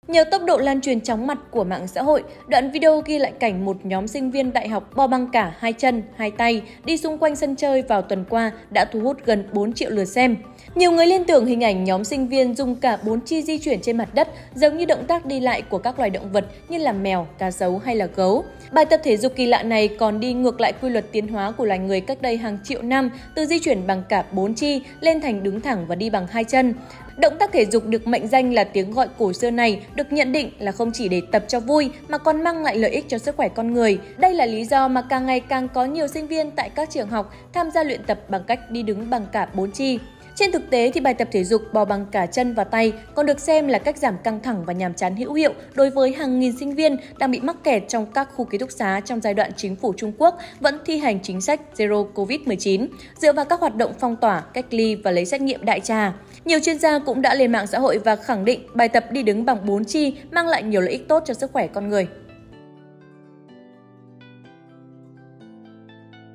Nhờ tốc độ lan truyền chóng mặt của mạng xã hội, đoạn video ghi lại cảnh một nhóm sinh viên đại học bo bằng cả hai chân, hai tay đi xung quanh sân chơi vào tuần qua đã thu hút gần 4 triệu lượt xem. Nhiều người liên tưởng hình ảnh nhóm sinh viên dùng cả 4 chi di chuyển trên mặt đất giống như động tác đi lại của các loài động vật như là mèo, cá sấu hay là gấu. Bài tập thể dục kỳ lạ này còn đi ngược lại quy luật tiến hóa của loài người cách đây hàng triệu năm, từ di chuyển bằng cả 4 chi lên thành đứng thẳng và đi bằng hai chân. Động tác thể dục được mệnh danh là tiếng gọi cổ xưa này được nhận định là không chỉ để tập cho vui mà còn mang lại lợi ích cho sức khỏe con người. Đây là lý do mà càng ngày càng có nhiều sinh viên tại các trường học tham gia luyện tập bằng cách đi đứng bằng cả 4 chi. Trên thực tế thì bài tập thể dục bò bằng cả chân và tay còn được xem là cách giảm căng thẳng và nhàm chán hữu hiệu đối với hàng nghìn sinh viên đang bị mắc kẹt trong các khu ký túc xá trong giai đoạn chính phủ Trung Quốc vẫn thi hành chính sách Zero Covid-19 dựa vào các hoạt động phong tỏa, cách ly và lấy xét nghiệm đại trà. Nhiều chuyên gia cũng đã lên mạng xã hội và khẳng định bài tập đi đứng bằng 4 chi mang lại nhiều lợi ích tốt cho sức khỏe con người.